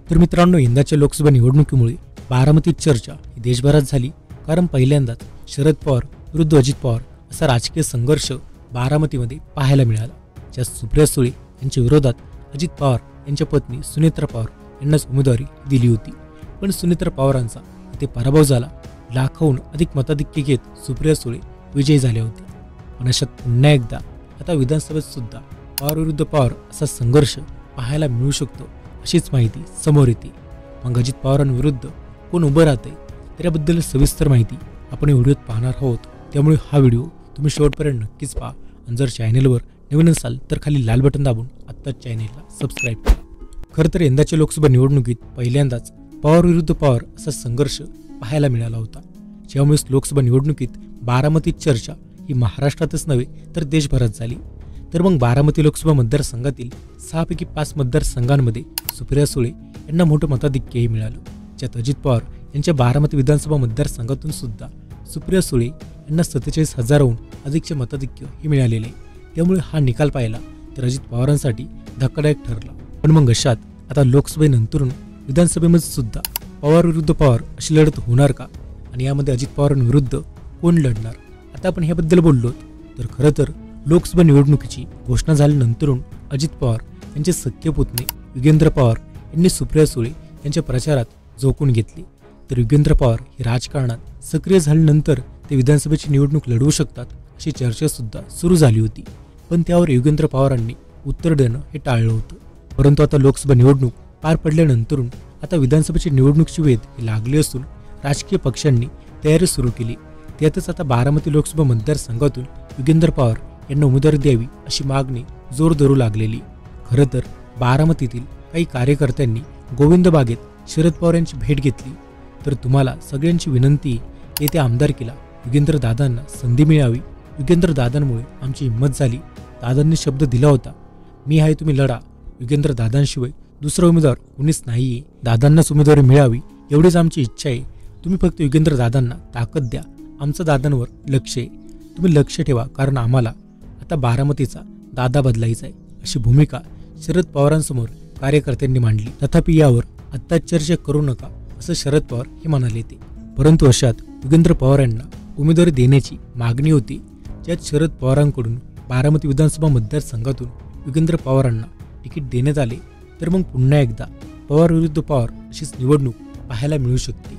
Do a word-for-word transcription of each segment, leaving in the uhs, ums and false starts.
तर मित्रांनो, यंदाच्या लोकसभा निवडणुकीमुळे बारामतीत चर्चा ही देशभरात झाली, कारण पहिल्यांदाच शरद पवार विरुद्ध अजित पवार असा राजकीय संघर्ष बारामतीमध्ये पाहायला मिळाला, ज्यात सुप्रिया सुळे यांच्या विरोधात अजित पवार यांच्या पत्नी सुनेत्रा पवार यांनाच उमेदवारी दिली होती. पण सुनेत्रा पवारांचा इथे पराभव झाला. लाखाहून अधिक मताधिक्य घेत सुप्रिया सुळे विजयी झाल्या होत्या. पण अशात पुन्हा एकदा आता विधानसभेत सुद्धा पवार विरुद्ध पवार असा संघर्ष पाहायला मिळू शकतो, अशीच माहिती समोर येते. मग अजित पवारांविरुद्ध कोण उभं राहतंय तर याबद्दल सविस्तर माहिती आपण व्हिडिओत पाहणार आहोत. त्यामुळे हा व्हिडिओ तुम्ही शेवटपर्यंत नक्कीच पहा. आणि जर चॅनेलवर नवीन असाल तर खाली लाल बटन दाबून आत्ताच चॅनेलला सबस्क्राईब करा. खरं तर यंदाच्या लोकसभा निवडणुकीत पहिल्यांदाच पवार विरुद्ध पवार असा संघर्ष पाहायला मिळाला होता, ज्यामुळे लोकसभा निवडणुकीत बारामतीत चर्चा ही महाराष्ट्रातच नव्हे तर देशभरात झाली. तर मग बारामती लोकसभा मतदारसंघातील सहापैकी पाच मतदारसंघांमध्ये सुप्रिया सुळे यांना मोठं मताधिक्यही मिळालं, ज्यात अजित पवार यांच्या बारामती विधानसभा मतदारसंघातून सुद्धा सुप्रिया सुळे यांना सत्तेचाळीस हजाराहून अधिकचे मताधिक्य हे मिळालेले आहे. त्यामुळे हा निकाल पाहिला तर अजित पवारांसाठी धक्कादायक ठरला. पण मग अशात आता लोकसभेनंतरून विधानसभेमध्ये सुद्धा पवार विरुद्ध पवार अशी लढत होणार का, आणि यामध्ये अजित पवारांविरुद्ध कोण लढणार, आता आपण ह्याबद्दल बोललो. तर खरं तर लोकसभा निवडणुकीची घोषणा झाल्यानंतरून अजित पवार यांचे सख्खे पुतणे युगेंद्र पवार यांनी सुप्रिया सुळे यांच्या प्रचारात झोकून घेतले. तर युगेंद्र पवार हे राजकारणात सक्रिय झाल्यानंतर ते विधानसभेची निवडणूक लढवू शकतात अशी चर्चा सुद्धा सुरू झाली होती. पण त्यावर युगेंद्र पवारांनी उत्तर देणं हे टाळलं होतं. परंतु आता लोकसभा निवडणूक पार पडल्यानंतरून आता विधानसभेची निवडणुकीची वेध ही लागली असून राजकीय पक्षांनी तयारी सुरू केली. त्यातच आता बारामती लोकसभा मतदारसंघातून युगेंद्र पवार यांना उमेदवारी द्यावी अशी मागणी जोर धरू लागलेली. खरं तर बारामतीतील काही कार्यकर्त्यांनी गोविंद बागेत शरद पवार यांची भेट घेतली. तर तुम्हाला सगळ्यांची विनंती, येत्या आमदारकीला युगेंद्र दादांना संधी मिळावी. युगेंद्र दादांमुळे आमची हिंमत झाली. दादांनी शब्द दिला होता, मी आहे तुम्ही लढा. युगेंद्र दादांशिवाय दुसरा उमेदवार कोणीच नाहीये. दादांनाच उमेदवारी मिळावी एवढीच आमची इच्छा आहे. तुम्ही फक्त युगेंद्र दादांना ताकद द्या. आमचं दादांवर लक्ष आहे. तुम्ही लक्ष ठेवा, कारण आम्हाला आता बारामतीचा दादा बदलायचा आहे, अशी भूमिका शरद पवारांसमोर कार्यकर्त्यांनी मांडली. तथापि यावर आत्ताच चर्चा करू नका असं शरद पवार हे म्हणाले ते. परंतु अशात युगेंद्र पवार यांना उमेदवारी देण्याची मागणी होती, ज्यात शरद पवारांकडून बारामती विधानसभा मतदारसंघातून युगेंद्र पवारांना तिकीट देण्यात आले. तर मग पुन्हा एकदा पवार विरुद्ध पवार अशीच निवडणूक पाहायला मिळू शकते.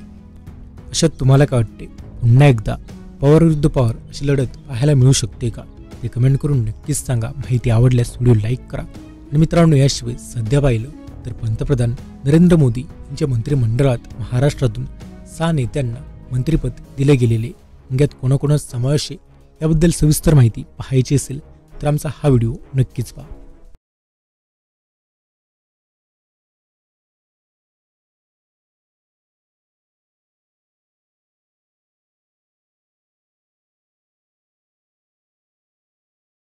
अशात तुम्हाला काय वाटते, पुन्हा एकदा पवार विरुद्ध पवार अशी लढत पाहायला मिळू शकते का, ते कमेंट करून नक्कीच सांगा. माहिती आवडल्यास व्हिडिओ लाईक करा. आणि मित्रांनो, याशिवाय सध्या पाहिलं तर पंतप्रधान नरेंद्र मोदी यांच्या मंत्रिमंडळात महाराष्ट्रातून सहा नेत्यांना मंत्रिपद दिले गेलेले. यात कोणाकोणाचा समावेश आहे याबद्दल सविस्तर माहिती पाहायची असेल तर आमचा हा व्हिडिओ नक्कीच पहा.